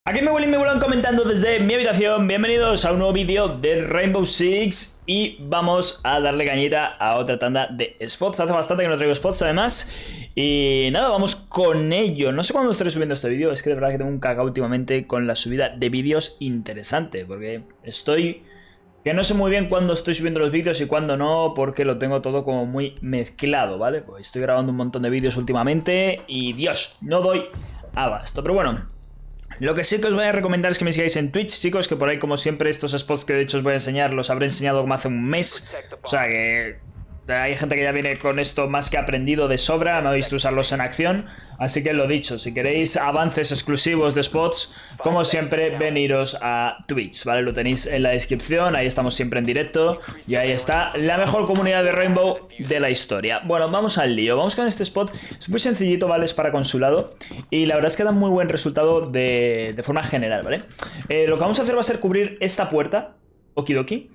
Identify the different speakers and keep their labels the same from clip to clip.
Speaker 1: Aquí me vuelan comentando desde mi habitación. Bienvenidos a un nuevo vídeo de Rainbow Six. Y vamos a darle cañita a otra tanda de spots. Hace bastante que no traigo spots además. Y nada, vamos con ello. No sé cuándo estaré subiendo este vídeo. Es que de verdad que tengo un cacao últimamente con la subida de vídeos interesante. Porque estoy... que no sé muy bien cuándo estoy subiendo los vídeos y cuándo no, porque lo tengo todo como muy mezclado, ¿vale? Pues estoy grabando un montón de vídeos últimamente y Dios, no doy abasto. Pero bueno, lo que sí que os voy a recomendar es que me sigáis en Twitch, chicos, que por ahí como siempre estos spots que de hecho os voy a enseñar los habré enseñado como hace un mes. O sea que... hay gente que ya viene con esto más que aprendido de sobra, me ha visto usarlos en acción. Así que lo dicho, si queréis avances exclusivos de spots, como siempre, veniros a Twitch, ¿vale? Lo tenéis en la descripción, ahí estamos siempre en directo. Y ahí está la mejor comunidad de Rainbow de la historia. Bueno, vamos al lío, vamos con este spot. Es muy sencillito, ¿vale? Es para consulado. Y la verdad es que da muy buen resultado de forma general, ¿vale? Lo que vamos a hacer va a ser cubrir esta puerta. Okidoki.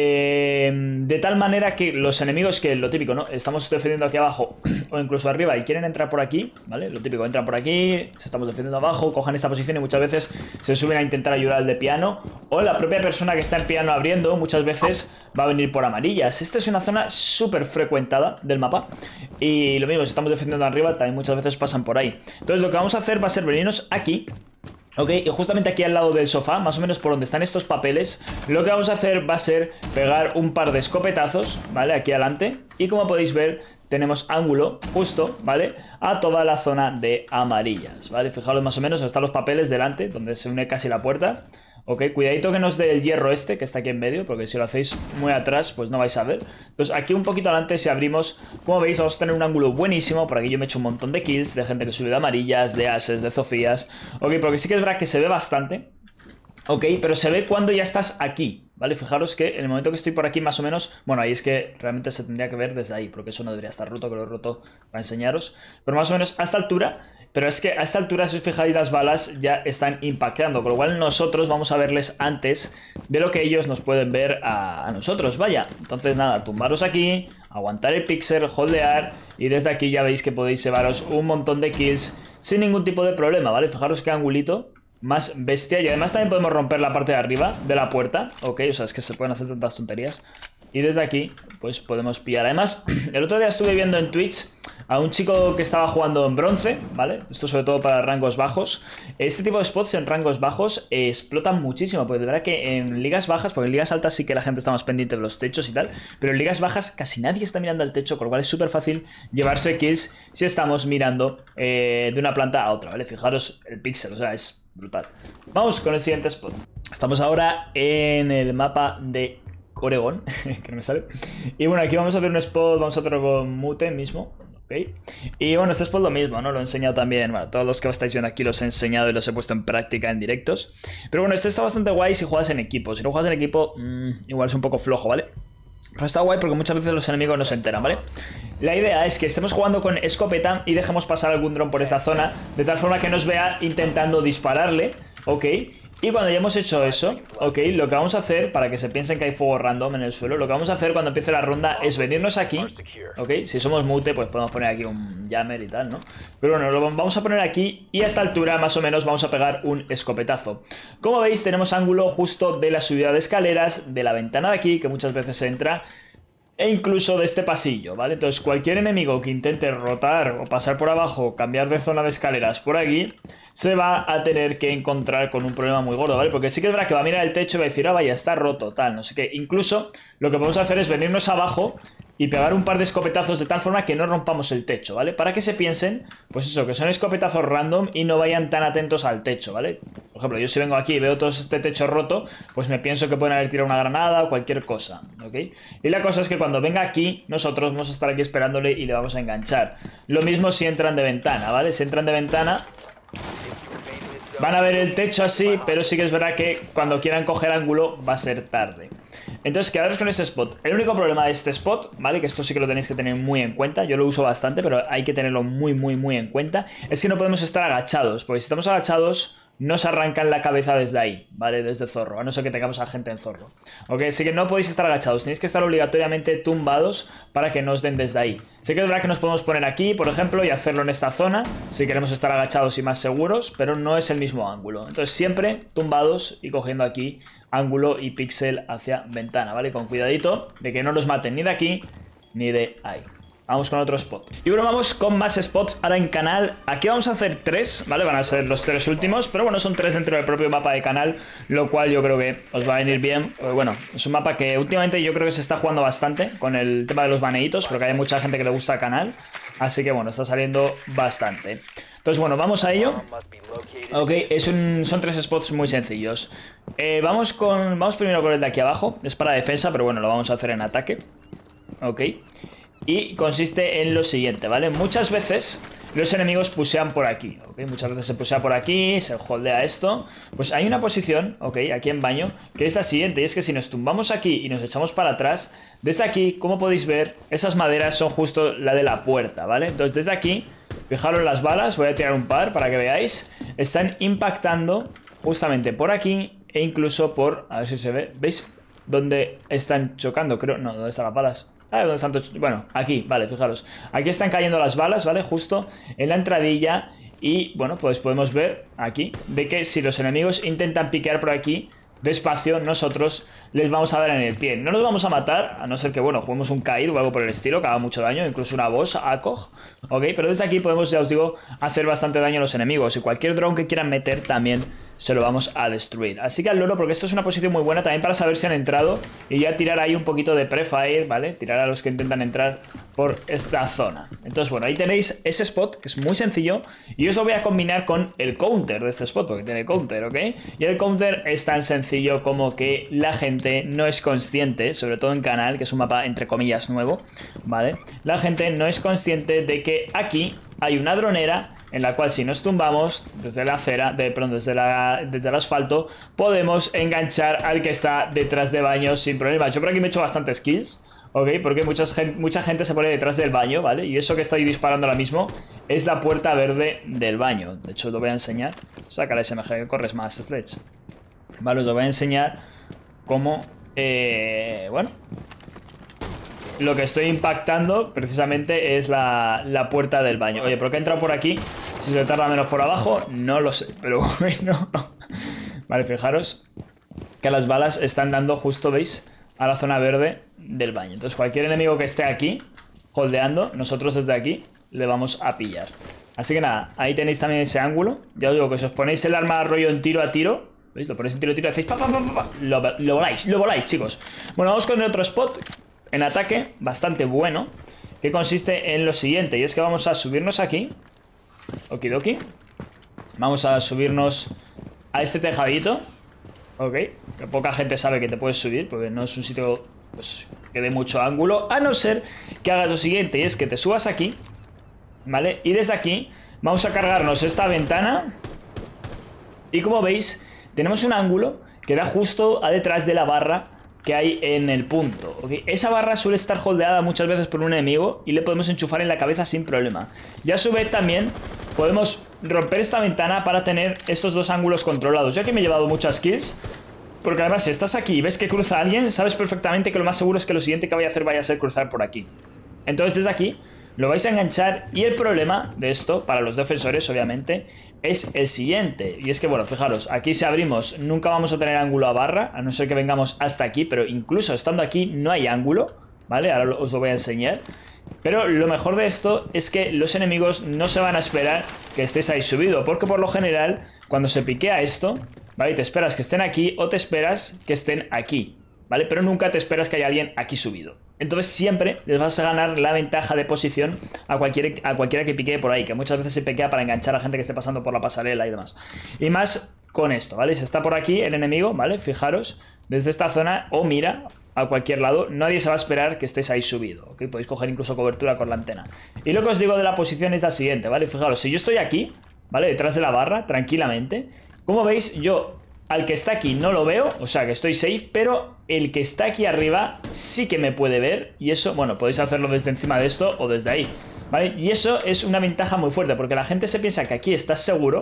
Speaker 1: De tal manera que los enemigos, que lo típico, ¿no? Estamos defendiendo aquí abajo o incluso arriba y quieren entrar por aquí, ¿vale? Lo típico, entran por aquí, se estamos defendiendo abajo, cojan esta posición y muchas veces se suben a intentar ayudar al de piano. O la propia persona que está en piano abriendo muchas veces va a venir por amarillas. Esta es una zona súper frecuentada del mapa. Y lo mismo, si estamos defendiendo arriba, también muchas veces pasan por ahí. Entonces lo que vamos a hacer va a ser venirnos aquí. Ok, y justamente aquí al lado del sofá, más o menos por donde están estos papeles, lo que vamos a hacer va a ser pegar un par de escopetazos, ¿vale? Aquí adelante. Y como podéis ver, tenemos ángulo justo, ¿vale? A toda la zona de amarillas, ¿vale? Fijaros más o menos, están los papeles delante, donde se une casi la puerta. Ok, cuidadito que no os dé el hierro este, que está aquí en medio, porque si lo hacéis muy atrás, pues no vais a ver. Entonces aquí un poquito adelante, si abrimos, como veis, vamos a tener un ángulo buenísimo. Por aquí yo me he hecho un montón de kills, de gente que sube de amarillas, de ases, de zofías. Ok, porque sí que es verdad que se ve bastante. Ok, pero se ve cuando ya estás aquí, ¿vale? Fijaros que en el momento que estoy por aquí más o menos... bueno, ahí es que realmente se tendría que ver desde ahí, porque eso no debería estar roto, que lo he roto para enseñaros. Pero más o menos a esta altura... pero es que a esta altura, si os fijáis, las balas ya están impactando, con lo cual nosotros vamos a verles antes de lo que ellos nos pueden ver a nosotros, vaya. Entonces nada, tumbaros aquí, aguantar el pixel, holdear, y desde aquí ya veis que podéis llevaros un montón de kills sin ningún tipo de problema, ¿vale? Fijaros qué angulito más bestia, y además también podemos romper la parte de arriba de la puerta, ok, o sea, es que se pueden hacer tantas tonterías. Y desde aquí, pues podemos pillar. Además, el otro día estuve viendo en Twitch a un chico que estaba jugando en bronce, ¿vale? Esto sobre todo para rangos bajos. Este tipo de spots en rangos bajos explotan muchísimo, porque de verdad que en ligas bajas, porque en ligas altas sí que la gente está más pendiente de los techos y tal, pero en ligas bajas casi nadie está mirando al techo, con lo cual es súper fácil llevarse kills si estamos mirando de una planta a otra, ¿vale? Fijaros el pixel, o sea, es brutal. Vamos con el siguiente spot. Estamos ahora en el mapa de Oregón, que no me sale. Y bueno, aquí vamos a hacer un spot, vamos a hacerlo con mute mismo, ok. Y bueno, este spot lo mismo, ¿no? Lo he enseñado también, bueno, todos los que estáis viendo aquí los he enseñado y los he puesto en práctica en directos. Pero bueno, este está bastante guay si juegas en equipo. Si no juegas en equipo, igual es un poco flojo, ¿vale? Pero está guay porque muchas veces los enemigos no se enteran, ¿vale? La idea es que estemos jugando con escopeta y dejemos pasar algún dron por esta zona, de tal forma que nos vea intentando dispararle, ok. Y cuando ya hemos hecho eso, ok, lo que vamos a hacer, para que se piensen que hay fuego random en el suelo, lo que vamos a hacer cuando empiece la ronda es venirnos aquí, ok, si somos mute pues podemos poner aquí un jammer y tal, ¿no? Pero bueno, lo vamos a poner aquí y a esta altura más o menos vamos a pegar un escopetazo. Como veis tenemos ángulo justo de la subida de escaleras, de la ventana de aquí, que muchas veces se entra, e incluso de este pasillo, ¿vale? Entonces cualquier enemigo que intente rotar o pasar por abajo, cambiar de zona de escaleras por aquí, se va a tener que encontrar con un problema muy gordo, ¿vale? Porque sí que es verdad que va a mirar el techo y va a decir, ah, vaya, está roto, tal, no sé qué. Incluso lo que podemos hacer es venirnos abajo y pegar un par de escopetazos de tal forma que no rompamos el techo, ¿vale? Para que se piensen, pues eso, que son escopetazos random y no vayan tan atentos al techo, ¿vale? Por ejemplo, yo si vengo aquí y veo todo este techo roto, pues me pienso que pueden haber tirado una granada o cualquier cosa, ¿ok? Y la cosa es que cuando venga aquí, nosotros vamos a estar aquí esperándole y le vamos a enganchar. Lo mismo si entran de ventana, ¿vale? Si entran de ventana, van a ver el techo así, pero sí que es verdad que cuando quieran coger ángulo va a ser tarde. Entonces quedaros con ese spot. El único problema de este spot, ¿vale? Que esto sí que lo tenéis que tener muy en cuenta. Yo lo uso bastante, pero hay que tenerlo muy en cuenta. Es que no podemos estar agachados, porque si estamos agachados, nos arrancan la cabeza desde ahí, ¿vale? Desde Zorro, a no ser que tengamos a gente en Zorro. Ok, así que no podéis estar agachados, tenéis que estar obligatoriamente tumbados para que no os den desde ahí. Sí que es verdad que nos podemos poner aquí, por ejemplo, y hacerlo en esta zona, si queremos estar agachados y más seguros, pero no es el mismo ángulo. Entonces siempre tumbados y cogiendo aquí ángulo y píxel hacia ventana, ¿vale? Con cuidadito de que no nos maten ni de aquí ni de ahí. Vamos con otro spot. Y bueno, vamos con más spots ahora en canal. Aquí vamos a hacer 3, ¿vale? Van a ser los 3 últimos, pero bueno, son 3 dentro del propio mapa de canal, lo cual yo creo que os va a venir bien. Pues bueno, es un mapa que últimamente yo creo que se está jugando bastante con el tema de los baneitos, porque hay mucha gente que le gusta el canal. Así que bueno, está saliendo bastante. Entonces bueno, vamos a ello. Ok, son 3 spots muy sencillos. Vamos primero con el de aquí abajo. Es para defensa, pero bueno, lo vamos a hacer en ataque. Ok. Y consiste en lo siguiente, ¿vale? Muchas veces los enemigos pusean por aquí, ¿ok? Muchas veces se pusea por aquí, se holdea esto. Pues hay una posición, ¿ok? Aquí en baño, que es la siguiente. Y es que si nos tumbamos aquí y nos echamos para atrás, desde aquí, como podéis ver, esas maderas son justo la de la puerta, ¿vale? Entonces desde aquí, fijaros las balas, voy a tirar un par para que veáis. Están impactando justamente por aquí e incluso por... A ver si se ve, ¿veis? ¿Dónde están chocando? Creo... No, ¿dónde están las balas? ¿Dónde están? Bueno, aquí, vale, fijaros. Aquí están cayendo las balas, ¿vale? Justo en la entradilla. Y, bueno, pues podemos ver aquí de que si los enemigos intentan piquear por aquí despacio, nosotros les vamos a dar en el pie. No nos vamos a matar, a no ser que, bueno, juguemos un Kaid o algo por el estilo, que haga mucho daño, incluso una boss, ACOG, ¿ok? Pero desde aquí podemos, ya os digo, hacer bastante daño a los enemigos. Y cualquier drone que quieran meter también se lo vamos a destruir. Así que al loro, porque esto es una posición muy buena también para saber si han entrado y ya tirar ahí un poquito de prefire, ¿vale? Tirar a los que intentan entrar por esta zona. Entonces, bueno, ahí tenéis ese spot, que es muy sencillo, y os lo voy a combinar con el counter de este spot, porque tiene counter, ¿ok? Y el counter es tan sencillo como que la gente no es consciente, sobre todo en canal, que es un mapa entre comillas nuevo, ¿vale? La gente no es consciente de que aquí hay una dronera en la cual si nos tumbamos desde la acera, desde el asfalto, podemos enganchar al que está detrás de baño sin problemas. Yo por aquí me he hecho bastantes kills, ¿ok? Porque mucha gente se pone detrás del baño, ¿vale? Y eso que estoy disparando ahora mismo es la puerta verde del baño. De hecho, os lo voy a enseñar. Saca la SMG, que corres más, Sledge. Vale, os lo voy a enseñar cómo, bueno, lo que estoy impactando precisamente es la puerta del baño. Oye, ¿por qué he entrado por aquí? Si se tarda menos por abajo, no lo sé, pero bueno. Vale, fijaros que las balas están dando justo, ¿veis? A la zona verde del baño. Entonces cualquier enemigo que esté aquí holdeando, nosotros desde aquí le vamos a pillar. Así que nada, ahí tenéis también ese ángulo. Ya os digo que si os ponéis el arma rollo en tiro a tiro, ¿veis? Lo ponéis en tiro a tiro y hacéis pa, pa, pa, pa, lo voláis, chicos. Bueno, vamos con el otro spot en ataque, bastante bueno, que consiste en lo siguiente. Y es que vamos a subirnos aquí. Okidoki. Vamos a subirnos a este tejadito. Ok, que poca gente sabe que te puedes subir, porque no es un sitio, pues, que dé mucho ángulo. A no ser que hagas lo siguiente, y es que te subas aquí, ¿vale? Y desde aquí vamos a cargarnos esta ventana. Y como veis, tenemos un ángulo que da justo a detrás de la barra que hay en el punto, ¿ok? Esa barra suele estar holdeada muchas veces por un enemigo y le podemos enchufar en la cabeza sin problema. Y a su vez también podemos romper esta ventana para tener estos dos ángulos controlados. Yo aquí me he llevado muchas kills, porque además si estás aquí y ves que cruza alguien, sabes perfectamente que lo más seguro es que lo siguiente que vaya a hacer vaya a ser cruzar por aquí. Entonces desde aquí lo vais a enganchar y el problema de esto, para los defensores obviamente, es el siguiente. Y es que, bueno, fijaros, aquí si abrimos nunca vamos a tener ángulo a barra, a no ser que vengamos hasta aquí, pero incluso estando aquí no hay ángulo, ¿vale? Ahora os lo voy a enseñar. Pero lo mejor de esto es que los enemigos no se van a esperar que estés ahí subido, porque por lo general, cuando se piquea esto, ¿vale? Te esperas que estén aquí o te esperas que estén aquí, ¿vale? Pero nunca te esperas que haya alguien aquí subido. Entonces siempre les vas a ganar la ventaja de posición a cualquiera que piquee por ahí, que muchas veces se piquea para enganchar a gente que esté pasando por la pasarela y demás. Y más con esto, ¿vale? Si está por aquí el enemigo, ¿vale? Fijaros, desde esta zona o mira a cualquier lado, nadie se va a esperar que estés ahí subido, ¿ok? Podéis coger incluso cobertura con la antena. Y lo que os digo de la posición es la siguiente, ¿vale? Fijaros, si yo estoy aquí, ¿vale? Detrás de la barra, tranquilamente, como veis, yo al que está aquí no lo veo, o sea que estoy safe, pero el que está aquí arriba sí que me puede ver. Y eso, bueno, podéis hacerlo desde encima de esto o desde ahí, ¿vale? Y eso es una ventaja muy fuerte, porque la gente se piensa que aquí estás seguro,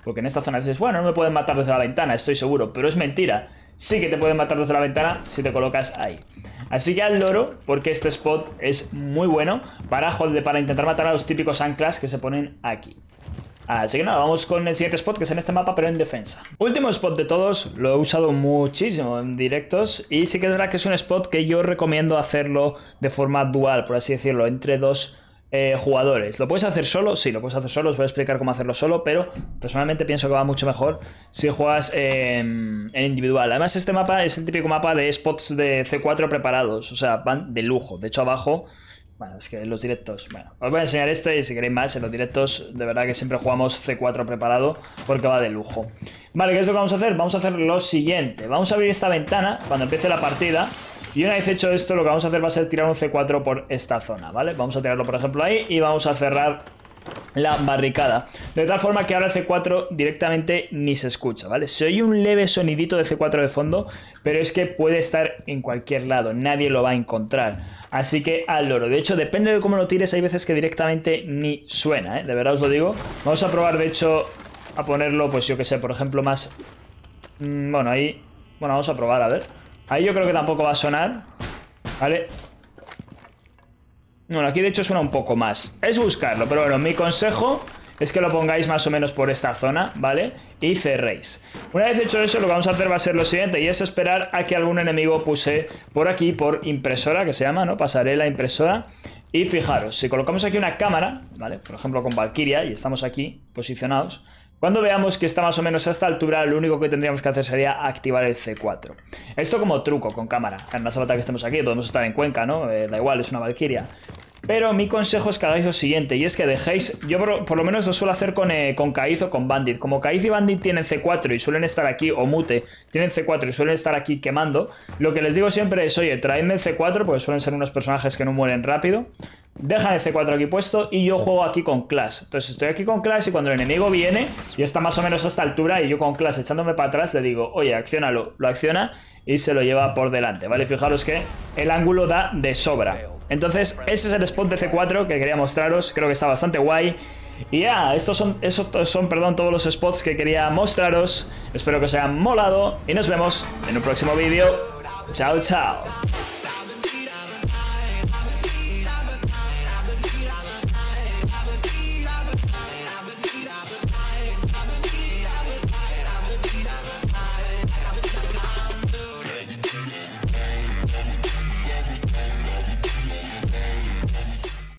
Speaker 1: Porque en esta zona dices, bueno, no me pueden matar desde la ventana, estoy seguro, pero es mentira. Sí que te pueden matar desde la ventana si te colocas ahí. Así que al loro, porque este spot es muy bueno para intentar matar a los típicos anclas que se ponen aquí. Así que nada, vamos con el siguiente spot, que es en este mapa, pero en defensa. Último spot de todos, lo he usado muchísimo en directos y sí que es verdad que es un spot que yo recomiendo hacerlo de forma dual, por así decirlo, entre dos jugadores. ¿Lo puedes hacer solo? Sí, lo puedes hacer solo, os voy a explicar cómo hacerlo solo, pero personalmente pienso que va mucho mejor si juegas en individual. Además, este mapa es el típico mapa de spots de C4 preparados, o sea, van de lujo. De hecho, abajo... Bueno, es que en los directos... Bueno, os voy a enseñar este y si queréis más, en los directos de verdad que siempre jugamos C4 preparado porque va de lujo. Vale, ¿qué es lo que vamos a hacer? Vamos a hacer lo siguiente. Vamos a abrir esta ventana cuando empiece la partida y una vez hecho esto, lo que vamos a hacer va a ser tirar un C4 por esta zona, ¿vale? Vamos a tirarlo, por ejemplo, ahí y vamos a cerrar la barricada, de tal forma que ahora el C4 directamente ni se escucha, ¿vale? Se oye un leve sonidito de C4 de fondo, pero es que puede estar en cualquier lado, nadie lo va a encontrar, así que al loro. De hecho, depende de cómo lo tires, hay veces que directamente ni suena, ¿eh? De verdad os lo digo. Vamos a probar, de hecho, a ponerlo, pues yo que sé, por ejemplo, más... Bueno, ahí... Bueno, vamos a probar, a ver. Ahí yo creo que tampoco va a sonar, ¿vale? Bueno, aquí de hecho suena un poco más. Es buscarlo, pero bueno, mi consejo es que lo pongáis más o menos por esta zona, ¿vale? Y cerréis. Una vez hecho eso, lo que vamos a hacer va a ser lo siguiente, y es esperar a que algún enemigo puse por aquí, por impresora, que se llama, ¿no? Pasarela impresora. Y fijaros, si colocamos aquí una cámara, ¿vale? Por ejemplo con Valkyria, y estamos aquí posicionados, cuando veamos que está más o menos a esta altura, lo único que tendríamos que hacer sería activar el C4. Esto como truco con cámara. No hace falta que estemos aquí, podemos estar en Cuenca, ¿no? Da igual, es una Valkyria. Pero mi consejo es que hagáis lo siguiente, y es que dejéis... Yo por lo menos lo suelo hacer con Kaiz o con Bandit. Como Kaiz y Bandit tienen C4 y suelen estar aquí, o Mute tienen C4 y suelen estar aquí quemando, lo que les digo siempre es, oye, traedme el C4, porque suelen ser unos personajes que no mueren rápido. Dejan el C4 aquí puesto y yo juego aquí con Clash. Entonces estoy aquí con Clash y cuando el enemigo viene y está más o menos a esta altura y yo con Clash echándome para atrás le digo, oye, acciónalo. Lo acciona y se lo lleva por delante, ¿vale? Fijaros que el ángulo da de sobra. Entonces ese es el spot de C4 que quería mostraros. Creo que está bastante guay. Y ya, estos son todos los spots que quería mostraros. Espero que os hayan molado y nos vemos en un próximo vídeo. Chao, chao.